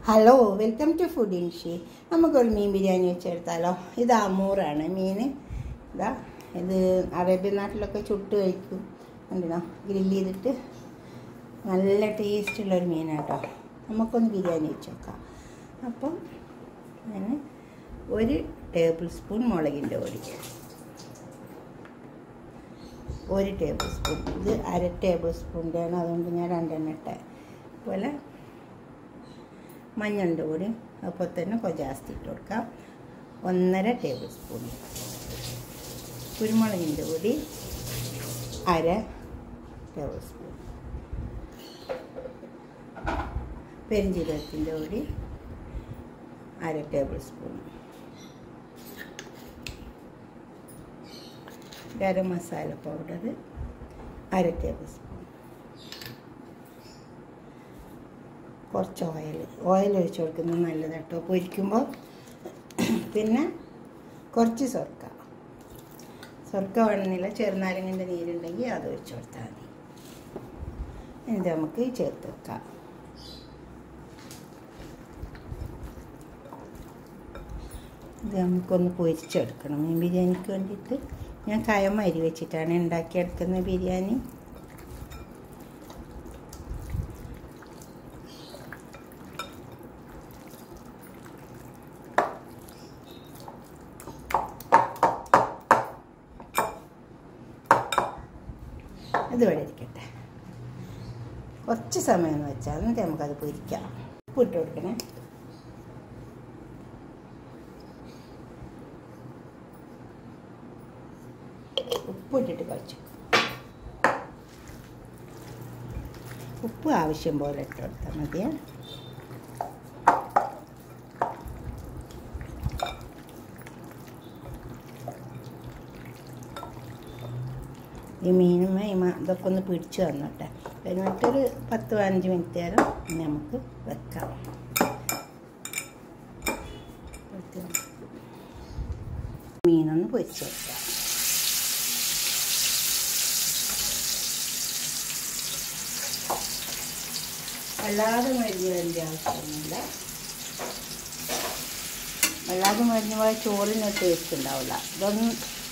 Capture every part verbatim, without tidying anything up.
Hello, welcome to food ഇൻഷി. നമുക്കൊരു മീൻ ബിരിയാണി വെച്ചെടുത്താലോ. ഇത് അമൂറാണ് മീൻ. ഇതാ ഇത് അറേബ്യൻ നാട്ടിലൊക്കെ ചുട്ട് കഴിക്കും. കണ്ടിനോ, ഗ്രില്ല് ചെയ്തിട്ട് നല്ല ടേസ്റ്റുള്ളൊരു മീനാട്ടോ. നമുക്കൊന്ന് ബിരിയാണി വെച്ച് നോക്കാം. അപ്പം ഞാൻ ഒരു ടേബിൾ സ്പൂൺ മുളകിൻ്റെ പൊടി, ഒരു ടേബിൾ സ്പൂൺ, ഇത് അര ടേബിൾ സ്പൂണിൻ്റെയാണ്, അതുകൊണ്ട് ഞാൻ രണ്ടെണ്ണം ഇട്ടേ. അതുപോലെ മഞ്ഞളിൻ്റെ പൊടി അപ്പോൾ തന്നെ കുറച്ച് ജാസ്തി ഇട്ട് കൊടുക്കാം. ഒന്നര ടേബിൾ സ്പൂൺ കുരുമുളകിൻ്റെ പൊടി, അര ടേബിൾ സ്പൂൺ പെരിഞ്ജീരകത്തിൻ്റെ പൊടി, അര tablespoon garam masala powder, അര ടേബിൾ സ്പൂൺ കുറച്ച് ഓയിൽ ഓയിൽ ഒഴിച്ച് കൊടുക്കുന്നത് നല്ലത് കേട്ടോ പൊരിക്കുമ്പോൾ. പിന്നെ കുറച്ച് സ്വർക്ക സ്വർക്ക വേണമെന്നില്ല, ചെറുനാരങ്ങൻ്റെ നീരുണ്ടെങ്കിൽ അത് ഒഴിച്ച് കൊടുത്താൽ മതി. ഇത് നമുക്ക് ചേർത്ത് വെക്കാം. ഇത് നമുക്കൊന്ന് പൊരിച്ചെടുക്കണം ഈ ബിരിയാണിക്ക് വേണ്ടിയിട്ട്. ഞാൻ കയം അരി വെച്ചിട്ടാണ് ഉണ്ടാക്കിയെടുക്കുന്ന ബിരിയാണി. ഇത് ഇവിടെ ഇരിക്കട്ടെ, കുറച്ച് സമയം എന്ന് വെച്ചാൽ എന്നിട്ട് നമുക്കത് പൊരിക്കാം. ഉപ്പ് ഇട്ട് കൊടുക്കണേ. ഉപ്പ് ഇട്ടിട്ട് കുറച്ച് ഉപ്പ് ആവശ്യം പോലെ ഇട്ട് കൊടുത്താൽ മതിയേ. ഈ മീനും ഇതൊക്കെ ഒന്ന് പിടിച്ചു തന്നോട്ടെ. എന്നിട്ടൊരു പത്ത് പതിനഞ്ച് മിനിറ്റ് നേരം നമുക്ക് വെക്കാം. മീനൊന്ന് പൊരിച്ച് വെക്കാം. വല്ലാതെ മരിഞ്ഞ് വേണ്ട ആവശ്യമൊന്നുമില്ല. വല്ലാതെ മരിഞ്ഞ് പോയാൽ ചോറിന് ടേസ്റ്റ് ഉണ്ടാവില്ല. ഇതൊന്നും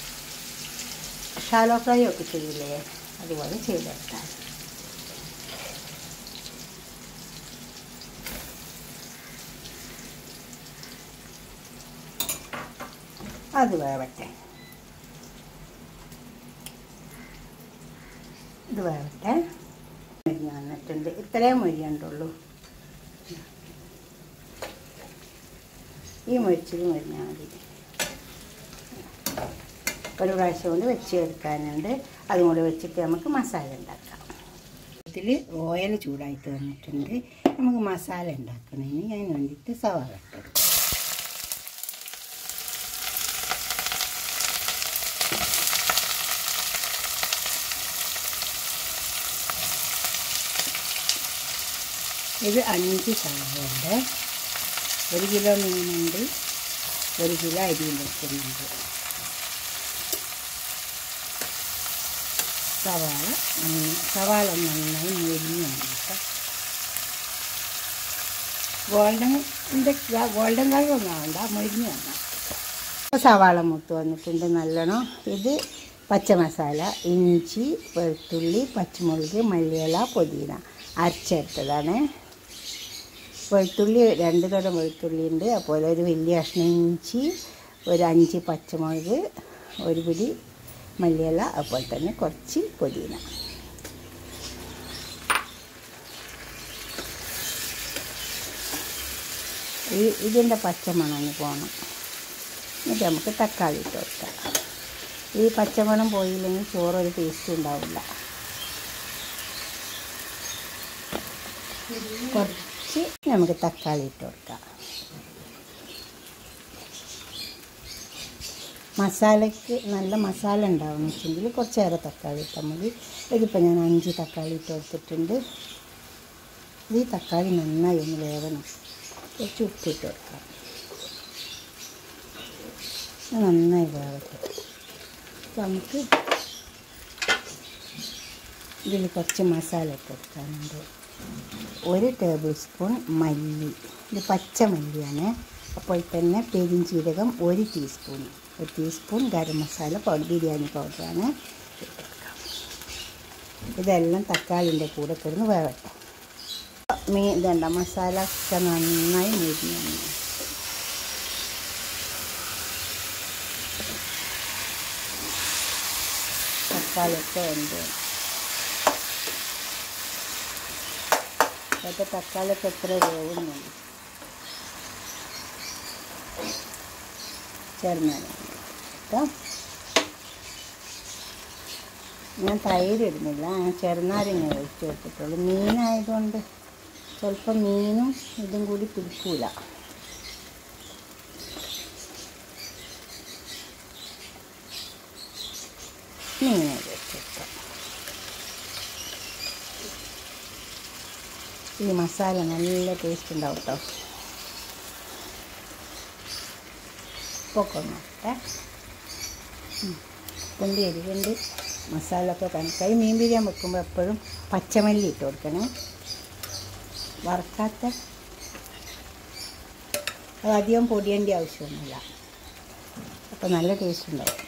ഷാലോ ഫ്രൈ ഒക്കെ ചെയ്യില്ലേ, അതുപോലെ ചെയ്തെടുത്താൽ. അത് വേവട്ടെ, ഇത് വേവട്ടെ. മൊരിഞ്ഞ് വന്നിട്ടുണ്ട്, ഇത്രയും മൊരിയണ്ടുള്ളൂ. ഈ മൊരിച്ചത് മൊരിഞ്ഞാൽ മതി. ഒരു പ്രാവശ്യം കൊണ്ട് വെച്ച് എടുക്കാനുണ്ട്, അതും കൂടി വെച്ചിട്ട് നമുക്ക് മസാല ഉണ്ടാക്കാം. ഇതിൽ ഓയിൽ ചൂടായിട്ട് വന്നിട്ടുണ്ട്. നമുക്ക് മസാല ഉണ്ടാക്കണതിന് ഞാൻ വേണ്ടിയിട്ട് സവാള ഇട്ടു. ഇത് അഞ്ച് സവാളയുണ്ട്. ഒരു കിലോ മീനുണ്ട്, ഒരു കിലോ അരിയും വെക്കുന്നുണ്ട്. സവാള സവാള നന്നായി മുരിഞ്ഞ് വന്നിട്ട് ഗോൾഡൻ ഗോൾഡൻ കളറൊന്നും ആവണ്ട, മുരിഞ്ഞ് വന്നാൽ. അപ്പോൾ സവാള മൂത്ത് വന്നിട്ടുണ്ട് നല്ലോണം. ഇത് പച്ചമസാല, ഇഞ്ചി, വെളുത്തുള്ളി, പച്ചമുളക്, മല്ലിയില, പുതിന അരച്ചെടുത്തതാണ്. വെളുത്തുള്ളി രണ്ട് തരം വെളുത്തുള്ളി ഉണ്ട്, അതുപോലെ ഒരു വലിയ കഷ്ണം ഇഞ്ചി, ഒരു അഞ്ച് പച്ചമുളക്, ഒരു പിടി മല്ലിയില, അതുപോലെ തന്നെ കുറച്ച് പുതിന. ഈ ഇതിൻ്റെ പച്ചമണം പോകണം. എന്നിട്ട് നമുക്ക് തക്കാളി ഇട്ട് കൊടുക്കാം. ഈ പച്ചമണം പോയില്ലെങ്കിൽ ചോറൊരു ടേസ്റ്റ് ഉണ്ടാവില്ല. കുറച്ച് നമുക്ക് തക്കാളി ഇട്ട് കൊടുക്കാം. മസാലയ്ക്ക് നല്ല മസാല ഉണ്ടാവുമെന്ന് വെച്ചെങ്കിൽ കുറച്ചേറെ തക്കാളി ഇട്ടാൽ മതി. ഇതിപ്പോൾ ഞാൻ അഞ്ച് തക്കാളി ഇട്ട് കൊടുത്തിട്ടുണ്ട്. ഈ തക്കാളി നന്നായി ഒന്ന് വേവണം. കുറച്ച് ഉപ്പിട്ട് കൊടുക്കാം. നന്നായി വേവട്ടെ. നമുക്ക് ഇതിൽ കുറച്ച് മസാല ഇട്ട് കൊടുക്കാനുണ്ട്. ഒരു ടേബിൾ സ്പൂൺ മല്ലി, ഇത് പച്ചമല്ലിയാണ്. അപ്പോൾ തന്നെ പെരിഞ്ചീരകം ഒരു ടീസ്പൂൺ, ഒരു ടീസ്പൂൺ ഗരം മസാല പൗഡർ, ബിരിയാണി പൗഡറാണ്. ഇതെല്ലാം തക്കാളിൻ്റെ കൂടെ കിടന്ന് വേവട്ടെ. മീ ഇതണ്ട മസാല ഒക്കെ നന്നായി മുരിഞ്ഞു. തക്കാളിയൊക്കെ ഉണ്ട്. അപ്പോൾ തക്കാളിയൊക്കെ എത്ര വേവുന്നുണ്ട്. ചെറുനാരങ്ങ കേട്ടോ, ഞാൻ തൈര് ഇടുന്നില്ല, ഞാൻ ചെറുനാരങ്ങ ഒഴിച്ച് കൊടുത്തിട്ടുള്ളൂ. മീനായതുകൊണ്ട് ചിലപ്പോൾ മീനും ഇതും കൂടി പിടിക്കൂല. മീൻ വെച്ചിട്ട് ഈ മസാല നല്ല ടേസ്റ്റ് ഉണ്ടാവും കേട്ടോ. പൊക്കൊന്നോട്ടെ, കൊണ്ട് എരിവുണ്ട്. മസാല ഒക്കെ കണക്കായി. മീൻ ബിരിയാണി വെക്കുമ്പോൾ എപ്പോഴും പച്ചമല്ലി ഇട്ട് കൊടുക്കണേ, വറുക്കാത്ത. അത് അധികം പൊടിയേണ്ട ആവശ്യമൊന്നുമില്ല, അപ്പോൾ നല്ല ടേസ്റ്റ് ഉണ്ടാവും.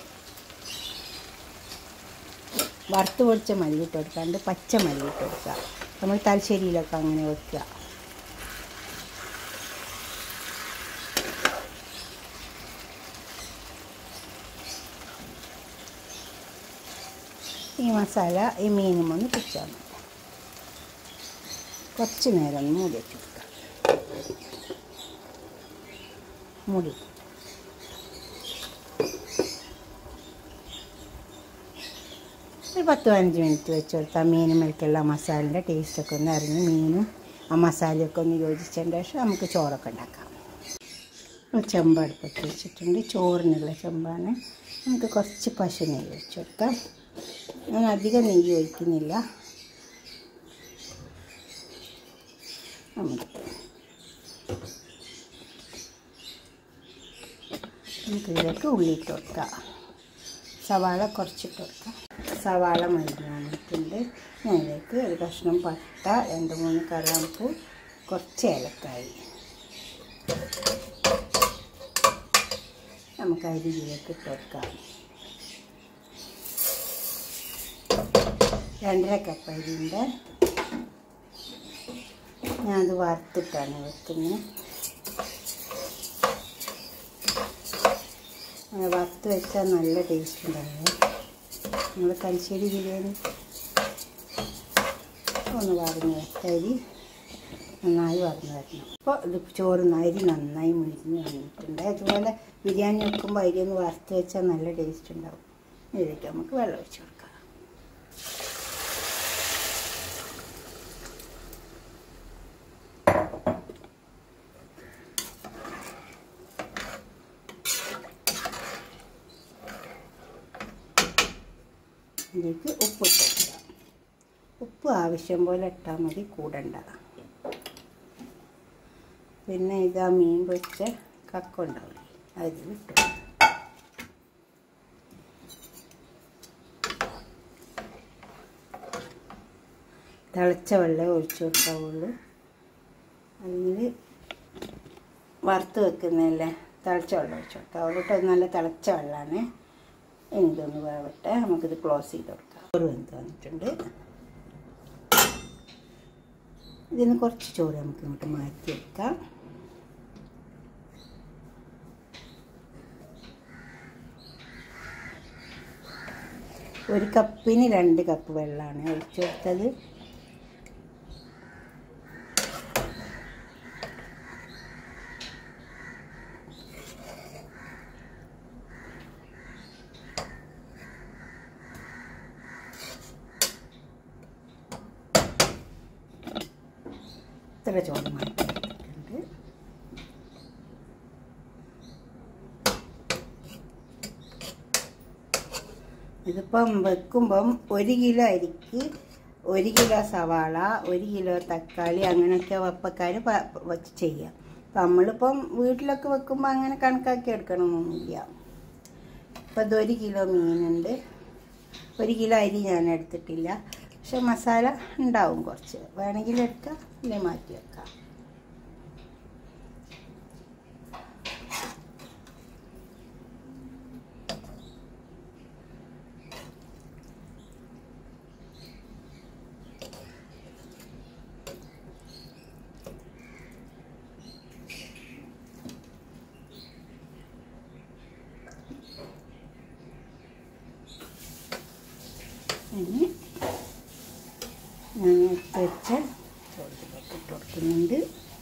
വറുത്ത് പൊടിച്ച മല്ലി ഇട്ട് കൊടുക്കാണ്ട് പച്ച മല്ലി ഇട്ട് കൊടുക്കുക. നമ്മൾ തലശ്ശേരിയിലൊക്കെ അങ്ങനെ വെക്കുക. ഈ മസാല ഈ മീനും ഒന്ന് പിടിച്ചാൽ മതി. കുറച്ച് നേരം ഒന്ന് മൂടി വെച്ച് കൊടുക്കാം. മൂടി ഒരു പത്ത് പതിനഞ്ച് മിനിറ്റ് വെച്ച് കൊടുത്താൽ മീനും മേൽക്കുള്ള മസാലൻ്റെ ടേസ്റ്റൊക്കെ ഒന്ന് ഇറങ്ങി മീനും ആ മസാലയൊക്കെ ഒന്ന് യോജിച്ചതിന് ശേഷം നമുക്ക് ചോറൊക്കെ ഉണ്ടാക്കാം. ചെമ്പ് അടുപ്പത്ത് വെച്ചിട്ടുണ്ട്, ചോറിനുള്ള ചെമ്പാണ്. നമുക്ക് കുറച്ച് പശു നെയ്യ് ഒഴിച്ച് കൊടുക്കാം. ഞാൻ അധികം നെയ്യ് ഒഴിക്കുന്നില്ല. നമുക്ക് നമുക്കിതിലേക്ക് ഉള്ളിയിട്ട് കൊടുക്കാം. സവാള കുറച്ചിട്ട് കൊടുക്കാം. സവാള മരിഞ്ഞ് വന്നിട്ടുണ്ട്. അതിലേക്ക് ഒരു കഷ്ണം പട്ട, രണ്ട് മൂന്ന് കറാമ്പൂ, കുറച്ച് ഏലക്കായി. നമുക്ക് അരിയിലേക്ക് ഇട്ട് കൊടുക്കാം. രണ്ടര കപ്പ് അരിയുണ്ട്. ഞാനത് വറുത്തിട്ടാണ് വെക്കുന്നത്. വറുത്ത് വെച്ചാൽ നല്ല ടേസ്റ്റ് ഉണ്ടാവും. നമ്മൾ തലശ്ശേരി ബിരിയാണി ഒന്ന് വറന്ന് വെച്ചരി നന്നായി വറന്ന് വരണം. അപ്പോൾ ഇത് ചോറ് അരി നന്നായി മുരിഞ്ഞ് വന്നിട്ടുണ്ട്. അതുപോലെ ബിരിയാണി വെക്കുമ്പോൾ അരി ഒന്ന് വറുത്ത് വെച്ചാൽ നല്ല ടേസ്റ്റ് ഉണ്ടാവും. ഇതിലേക്ക് നമുക്ക് വെള്ളം ഒഴിച്ച് കൊടുക്കാം. ഇതിലേക്ക് ഉപ്പ് ഇട്ട് കൊടുക്കാം. ഉപ്പ് ആവശ്യം പോലെ ഇട്ടാൽ മതി, കൂടണ്ട. പിന്നെ ഇതാ മീൻ പൊരിച്ച കക്ക ഉണ്ടാവില്ലേ, അതിൽ ഇട്ട് തിളച്ച വെള്ളം ഒഴിച്ചു കൊടുക്കാവുള്ളൂ. അതിൽ വറുത്ത് വെക്കുന്നതല്ലേ, തിളച്ച വെള്ളം ഒഴിച്ചു കൊടുക്കാവുള്ളൂ കേട്ടോ. നല്ല തിളച്ച വെള്ളമാണ്. ഇനി ഇതൊന്ന് വേവട്ടെ, നമുക്കിത് ക്ലോസ് ചെയ്ത് കൊടുക്കാം. ചോറ് വെന്ത് വന്നിട്ടുണ്ട്. ഇതിന് കുറച്ച് ചോറ് നമുക്ക് ഇങ്ങോട്ട് മാറ്റി വെക്കാം. ഒരു കപ്പിന് രണ്ട് കപ്പ് വെള്ളമാണ് ഒഴിച്ചു കൊടുത്തത്. ഇത്ര ചോറ് മാറ്റി എടുത്തിട്ടുണ്ട്. ഇതിപ്പം വെക്കുമ്പം ഒരു കിലോ അരിക്ക് ഒരു കിലോ സവാള, ഒരു കിലോ തക്കാളി, അങ്ങനെയൊക്കെ വെപ്പക്കാർ വെച്ച് ചെയ്യാം. അപ്പം നമ്മളിപ്പം വീട്ടിലൊക്കെ വെക്കുമ്പോൾ അങ്ങനെ കണക്കാക്കി എടുക്കണമെന്നൊന്നുമില്ല. അപ്പം ഇതൊരു കിലോ മീനുണ്ട്. ഒരു കിലോ അരി ഞാൻ എടുത്തിട്ടില്ല. പക്ഷെ മസാല ഉണ്ടാവും കുറച്ച്, വേണമെങ്കിൽ എടുക്കാം, ഇല്ലെങ്കിൽ മാറ്റി വെക്കാം. ഇനി ഞാൻ വെച്ച ചോറിലേക്ക് ഇട്ട് കൊടുക്കുന്നുണ്ട്.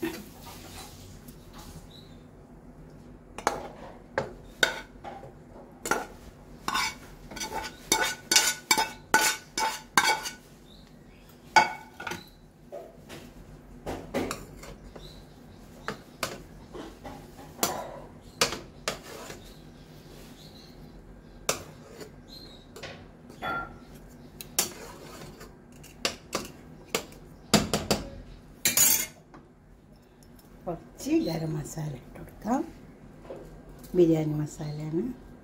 കുറച്ച് ഗരം മസാല ഇട്ട് കൊടുക്കാം. ബിരിയാണി മസാലയാണ്.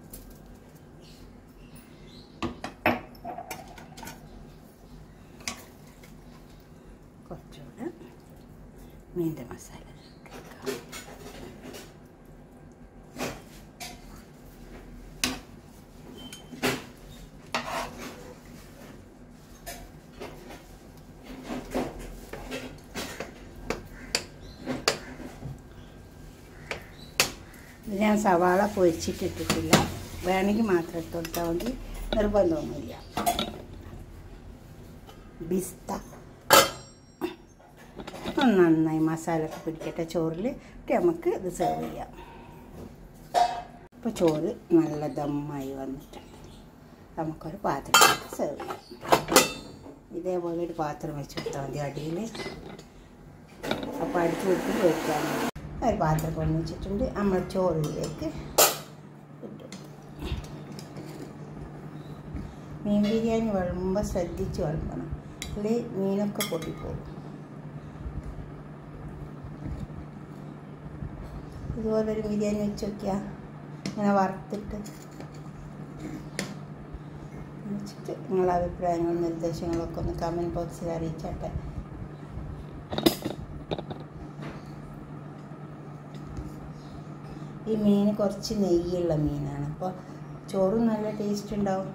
കുറച്ചുകൂടെ മീൻ്റെ മസാല ഇട്ട് കൊടുക്കാം. ഞാൻ സവാള പൊരിച്ചിട്ടിട്ടിട്ടില്ല, വേണമെങ്കിൽ മാത്രം ഇട്ട് കൊടുത്താൽ മതി, നിർബന്ധമൊന്നുമില്ല. പിസ്ത ഒന്ന് നന്നായി മസാല ഒക്കെ പിടിക്കട്ടെ ചോറിൽ, നമുക്ക് ഇത് സെർവ് ചെയ്യാം. ഇപ്പോൾ ചോറ് നല്ല ദമ്മായി വന്നിട്ടുണ്ട്. നമുക്കൊരു പാത്രത്തിൽ സെർവ് ചെയ്യാം. ഇതേപോലെ ഒരു പാത്രം വെച്ച് കൊടുത്താൽ മതി അടിയിൽ. അപ്പോൾ അടുത്ത് വിട്ട് വയ്ക്കാൻ ഒരു പാത്രം കൊണ്ടു വെച്ചിട്ടുണ്ട്. നമ്മൾ ചോറിലേക്ക് ഇട്ടു. മീൻ ബിരിയാണി വിളമ്പുമ്പോൾ ശ്രദ്ധിച്ച് വിളമ്പണം, അല്ലെങ്കിൽ മീനൊക്കെ പൊട്ടിപ്പോകും. ഇതുപോലൊരു ബിരിയാണി വെച്ച് നോക്കിയാൽ ഇങ്ങനെ വറുത്തിട്ട് വെച്ചിട്ട് നിങ്ങളുടെ അഭിപ്രായങ്ങളും നിർദ്ദേശങ്ങളൊക്കെ ഒന്ന് കമൻറ്റ് ബോക്സിൽ അറിയിച്ചാട്ടെ. ഈ മീൻ കുറച്ച് നെയ്യുള്ള മീനാണ്, അപ്പോൾ ചോറും നല്ല ടേസ്റ്റ് ഉണ്ടാവും.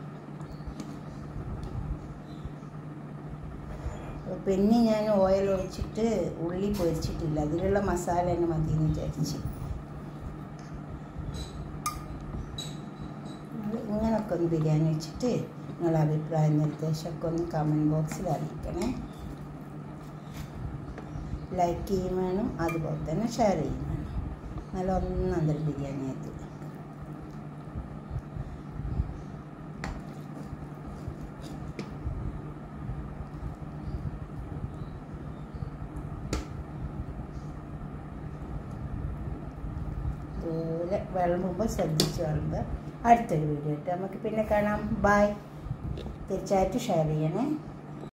പിന്നെ ഞാൻ ഓയിൽ ഒഴിച്ചിട്ട് ഉള്ളി പൊരിച്ചിട്ടില്ല, അതിലുള്ള മസാല തന്നെ മതി എന്ന് വിചാരിച്ച്. ഇങ്ങനൊക്കെ ഒന്ന് ബിരിയാണി വെച്ചിട്ട് നിങ്ങളുടെ അഭിപ്രായ നിർദ്ദേശമൊക്കെ ഒന്ന് കമൻറ്റ് ബോക്സിൽ അറിയിക്കണേ. ലൈക്ക് ചെയ്യും വേണം, അതുപോലെ തന്നെ ഷെയർ ചെയ്യും വേണം. നല്ല ഒന്നൊന്നര ബിരിയാണി ആയിട്ട് ഇതുപോലെ വിളമ്പുമ്പോൾ ശ്രദ്ധിച്ച് വിളമ്പുക. അടുത്തൊരു വീഡിയോ ഇട്ട് നമുക്ക് പിന്നെ കാണാം. ബൈ. തീർച്ചയായിട്ടും ഷെയർ ചെയ്യണേ.